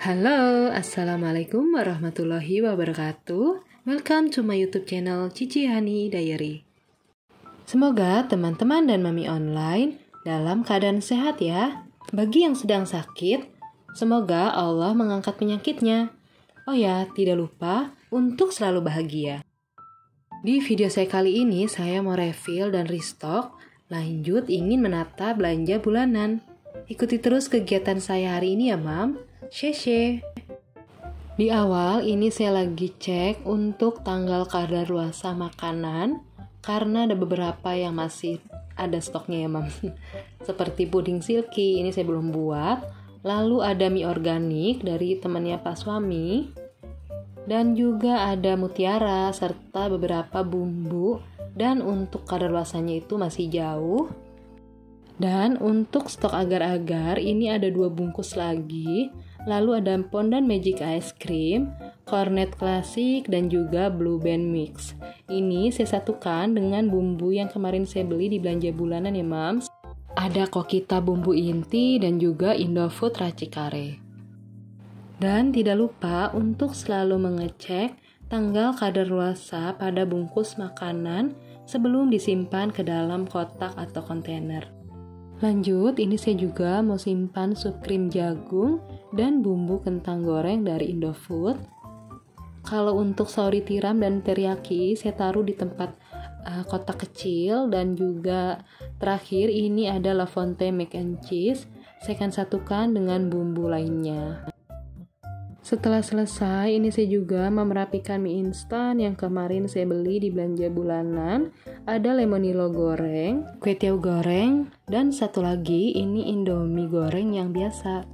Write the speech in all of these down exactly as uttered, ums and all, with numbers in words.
Halo, Assalamualaikum warahmatullahi wabarakatuh. Welcome to my YouTube channel Cici Hani Diary. Semoga teman-teman dan mami online dalam keadaan sehat ya. Bagi yang sedang sakit, semoga Allah mengangkat penyakitnya. Oh ya, tidak lupa untuk selalu bahagia. Di video saya kali ini, saya mau refill dan restock, lanjut ingin menata belanja bulanan. Ikuti terus kegiatan saya hari ini ya, Mam. Sheshe. Di awal ini saya lagi cek untuk tanggal kadaluarsa makanan karena ada beberapa yang masih ada stoknya ya, Mam. Seperti puding silky, ini saya belum buat. Lalu ada mie organik dari temannya Pak Suami. Dan juga ada mutiara serta beberapa bumbu, dan untuk kadaluarsanya itu masih jauh. Dan untuk stok agar-agar ini ada dua bungkus lagi. Lalu ada Pondan Magic Ice Cream, Cornet Classic, dan juga Blue Band Mix. Ini saya satukan dengan bumbu yang kemarin saya beli di belanja bulanan ya, Mams. Ada Kokita bumbu inti dan juga Indofood Racikare. Dan tidak lupa untuk selalu mengecek tanggal kadaluarsa pada bungkus makanan sebelum disimpan ke dalam kotak atau kontainer. Lanjut, ini saya juga mau simpan sup krim jagung dan bumbu kentang goreng dari Indofood. Kalau untuk sauri tiram dan teriyaki, saya taruh di tempat uh, kotak kecil. Dan juga terakhir ini ada La Fonte mac and cheese. Saya akan satukan dengan bumbu lainnya. Setelah selesai, ini saya juga merapikan mie instan yang kemarin saya beli di belanja bulanan. Ada lemonilo goreng, kue tiaw goreng, dan satu lagi ini indomie goreng yang biasa.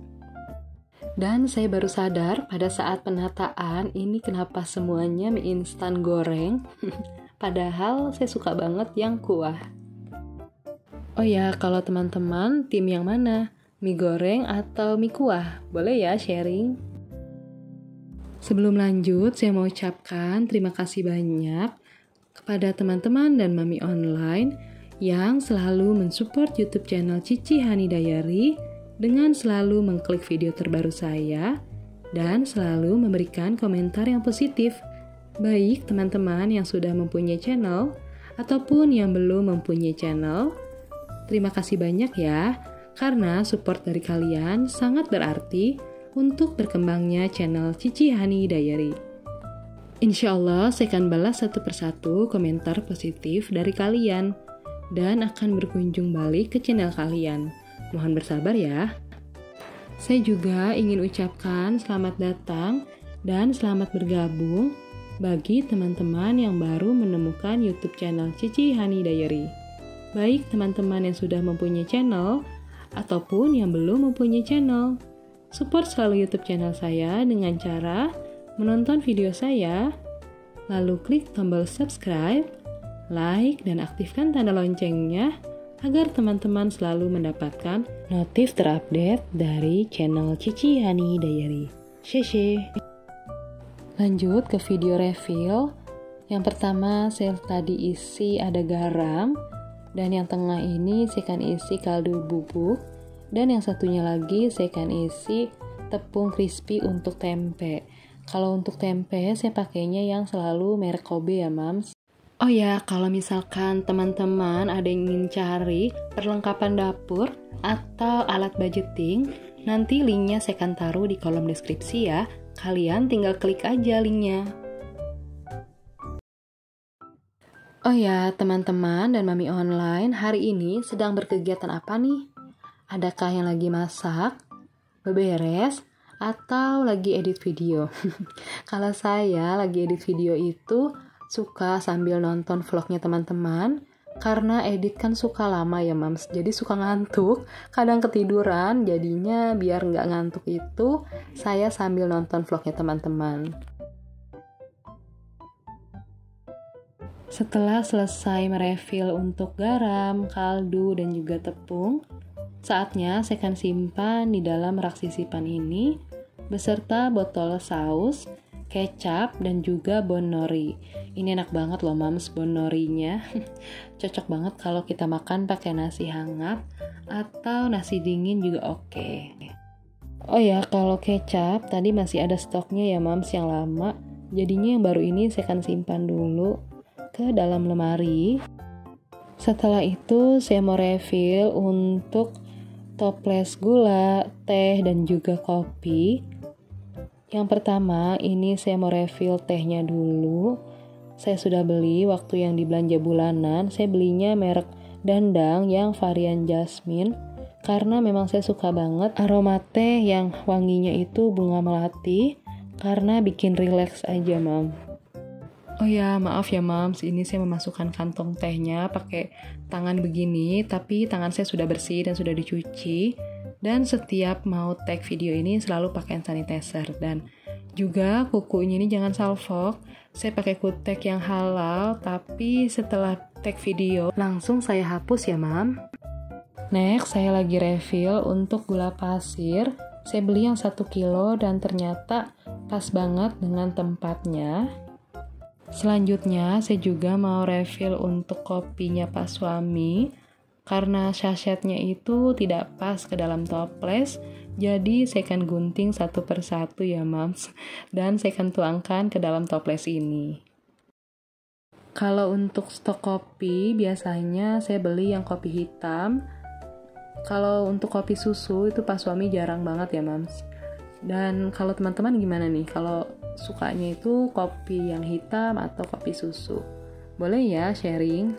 Dan saya baru sadar pada saat penataan ini kenapa semuanya mie instan goreng. Padahal saya suka banget yang kuah. Oh ya, kalau teman-teman tim yang mana? Mie goreng atau mie kuah? Boleh ya sharing? Sebelum lanjut, saya mau ucapkan terima kasih banyak kepada teman-teman dan mami online yang selalu mensupport YouTube channel Cici Hani Diary dengan selalu mengklik video terbaru saya dan selalu memberikan komentar yang positif. Baik teman-teman yang sudah mempunyai channel ataupun yang belum mempunyai channel, terima kasih banyak ya, karena support dari kalian sangat berarti untuk berkembangnya channel Cici Hani Diary. Insya Allah saya akan balas satu persatu komentar positif dari kalian dan akan berkunjung balik ke channel kalian. Mohon bersabar ya. Saya juga ingin ucapkan selamat datang dan selamat bergabung bagi teman-teman yang baru menemukan YouTube channel Cici Hani Diary. Baik teman-teman yang sudah mempunyai channel ataupun yang belum mempunyai channel. Support selalu YouTube channel saya dengan cara menonton video saya, lalu klik tombol subscribe, like, dan aktifkan tanda loncengnya agar teman-teman selalu mendapatkan notif terupdate dari channel Cici Hani Diary. Sheshe. Lanjut ke video refill. Yang pertama saya tadi isi ada garam, dan yang tengah ini saya akan isi kaldu bubuk. Dan yang satunya lagi saya akan isi tepung crispy untuk tempe. Kalau untuk tempe saya pakainya yang selalu merek Kobe ya, Mams. Oh ya, kalau misalkan teman-teman ada yang ingin cari perlengkapan dapur atau alat budgeting, nanti linknya saya akan taruh di kolom deskripsi ya. Kalian tinggal klik aja linknya. Oh ya, teman-teman dan mami online, hari ini sedang berkegiatan apa nih? Adakah yang lagi masak, beberes, atau lagi edit video? Kalau saya lagi edit video itu suka sambil nonton vlognya teman-teman, karena edit kan suka lama ya, Mams. Jadi suka ngantuk, kadang ketiduran, jadinya biar nggak ngantuk itu saya sambil nonton vlognya teman-teman. Setelah selesai merefill untuk garam, kaldu, dan juga tepung, saatnya saya akan simpan di dalam rak sisipan ini beserta botol saus, kecap, dan juga bon nori. Ini enak banget loh, Mams, bon norinya. Cocok banget kalau kita makan pakai nasi hangat atau nasi dingin juga oke. Oh ya, kalau kecap tadi masih ada stoknya ya mams yang lama. Jadinya yang baru ini saya akan simpan dulu ke dalam lemari. Setelah itu saya mau refill untuk toples gula, teh, dan juga kopi. Yang pertama ini saya mau refill tehnya dulu. Saya sudah beli waktu yang di belanja bulanan. Saya belinya merek Dandang yang varian jasmine. Karena memang saya suka banget aroma teh yang wanginya itu bunga melati. Karena bikin rileks aja mam. Oh ya maaf ya mams, ini saya memasukkan kantong tehnya pakai tangan begini. Tapi tangan saya sudah bersih dan sudah dicuci. Dan setiap mau tag video ini selalu pakai hand sanitizer. Dan juga kukunya ini jangan salfok. Saya pakai kutek yang halal. Tapi setelah tag video langsung saya hapus ya mam. Next, saya lagi refill untuk gula pasir. Saya beli yang satu kilo dan ternyata pas banget dengan tempatnya. Selanjutnya, saya juga mau refill untuk kopinya Pak Suami. Karena sachetnya itu tidak pas ke dalam toples, jadi saya akan gunting satu persatu ya mams. Dan saya akan tuangkan ke dalam toples ini. Kalau untuk stok kopi, biasanya saya beli yang kopi hitam. Kalau untuk kopi susu itu Pak Suami jarang banget ya mams. Dan kalau teman-teman gimana nih? Kalau sukanya itu kopi yang hitam atau kopi susu? Boleh ya sharing?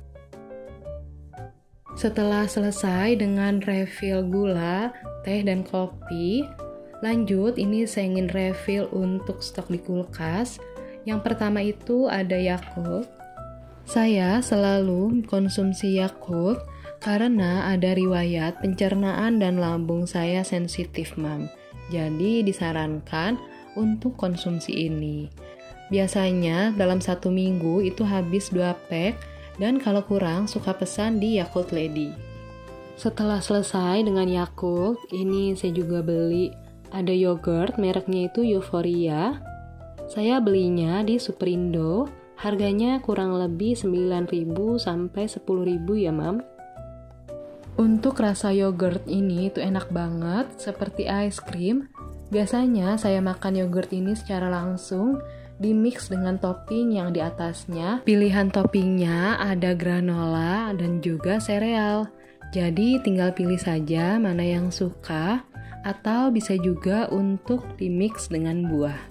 Setelah selesai dengan refill gula, teh, dan kopi, lanjut ini saya ingin refill untuk stok di kulkas. Yang pertama itu ada Yakult. Saya selalu konsumsi Yakult karena ada riwayat pencernaan dan lambung saya sensitif, mam. Jadi disarankan untuk konsumsi ini. Biasanya dalam satu minggu itu habis dua pack, dan kalau kurang suka pesan di Yakult Lady. Setelah selesai dengan Yakult, ini saya juga beli ada yogurt, mereknya itu Euphoria. Saya belinya di Superindo, harganya kurang lebih sembilan ribu sampai sepuluh ribu ya, mam. Untuk rasa yogurt ini itu enak banget, seperti ice cream. Biasanya saya makan yogurt ini secara langsung, dimix dengan topping yang di atasnya. Pilihan toppingnya ada granola dan juga sereal. Jadi tinggal pilih saja mana yang suka, atau bisa juga untuk dimix dengan buah.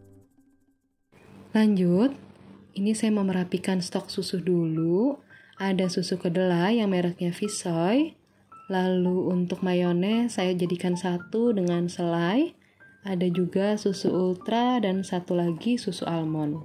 Lanjut, ini saya mau merapikan stok susu dulu. Ada susu kedelai yang mereknya Visoy. Lalu untuk mayones saya jadikan satu dengan selai. Ada juga susu ultra dan satu lagi susu almond.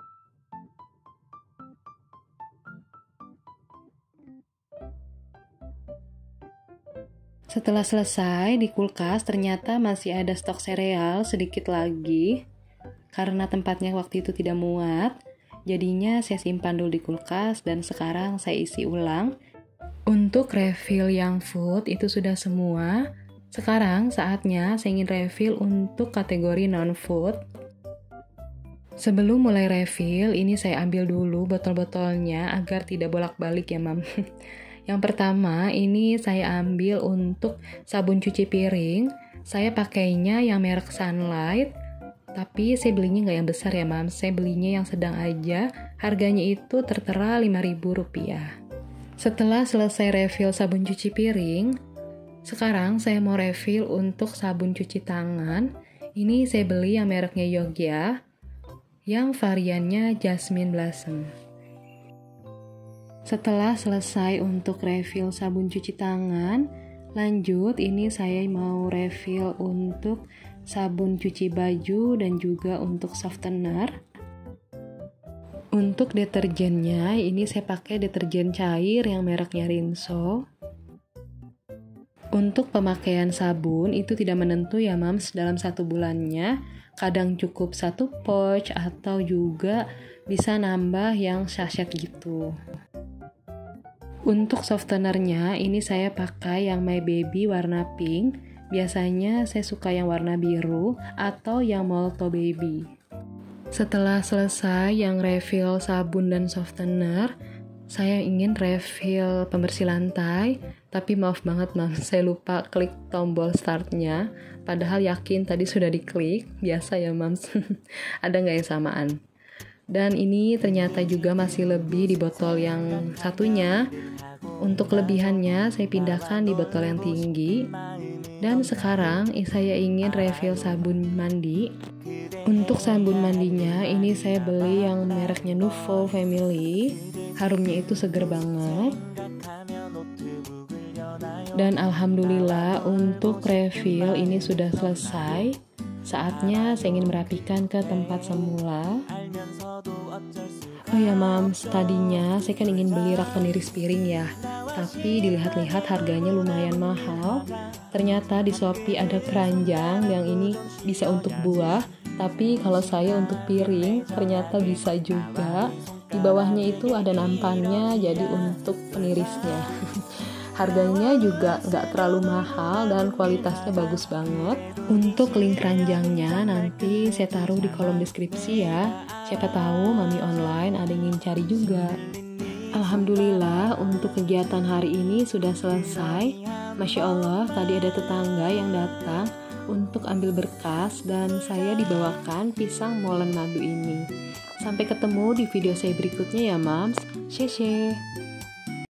Setelah selesai di kulkas ternyata masih ada stok sereal sedikit lagi. Karena tempatnya waktu itu tidak muat, jadinya saya simpan dulu di kulkas dan sekarang saya isi ulang. Untuk refill yang food itu sudah semua. Sekarang saatnya saya ingin refill untuk kategori non-food. Sebelum mulai refill, ini saya ambil dulu botol-botolnya agar tidak bolak-balik ya mam. Yang pertama, ini saya ambil untuk sabun cuci piring. Saya pakainya yang merek Sunlight. Tapi saya belinya nggak yang besar ya mam. Saya belinya yang sedang aja. Harganya itu tertera lima ribu rupiah. Setelah selesai refill sabun cuci piring, sekarang saya mau refill untuk sabun cuci tangan. Ini saya beli yang mereknya Yogya, yang variannya Jasmine Blossom. Setelah selesai untuk refill sabun cuci tangan, lanjut ini saya mau refill untuk sabun cuci baju dan juga untuk softener. Untuk deterjennya, ini saya pakai deterjen cair yang mereknya Rinso. Untuk pemakaian sabun, itu tidak menentu ya mams dalam satu bulannya. Kadang cukup satu pouch atau juga bisa nambah yang sachet gitu. Untuk softenernya, ini saya pakai yang My Baby warna pink. Biasanya saya suka yang warna biru atau yang Molto Baby. Setelah selesai yang refill sabun dan softener, saya ingin refill pembersih lantai. Tapi maaf banget Mams, saya lupa klik tombol startnya. Padahal yakin tadi sudah diklik. Biasa ya Mams. Ada nggak yang samaan? Dan ini ternyata juga masih lebih di botol yang satunya. Untuk kelebihannya saya pindahkan di botol yang tinggi. Dan sekarang saya ingin refill sabun mandi. Untuk sabun mandinya ini saya beli yang mereknya Nuvo Family. Harumnya itu seger banget. Dan alhamdulillah untuk refill ini sudah selesai. Saatnya saya ingin merapikan ke tempat semula. Oh ya Mams, tadinya saya kan ingin beli rak peniris piring ya. Tapi dilihat-lihat harganya lumayan mahal. Ternyata di Shopee ada keranjang yang ini bisa untuk buah. Tapi kalau saya untuk piring ternyata bisa juga. Di bawahnya itu ada nampannya jadi untuk penirisnya. Harganya juga nggak terlalu mahal dan kualitasnya bagus banget. Untuk link keranjangnya nanti saya taruh di kolom deskripsi ya. Siapa tahu Mami Online ada yang ingin cari juga. Alhamdulillah untuk kegiatan hari ini sudah selesai. Masya Allah tadi ada tetangga yang datang untuk ambil berkas dan saya dibawakan pisang molen madu ini. Sampai ketemu di video saya berikutnya ya Mams. Sheshe.